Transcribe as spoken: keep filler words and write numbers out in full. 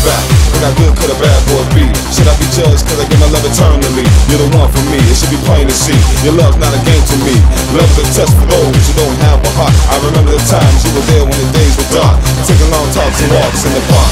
back. Think how good could a bad boy be? Should I be judged cause I give my love eternally? You're the one for me, it should be plain to see. Your love's not a game to me. Love is a test for those who don't have a heart. I remember the times you were there when the days were dark, taking long talks and walks in the park.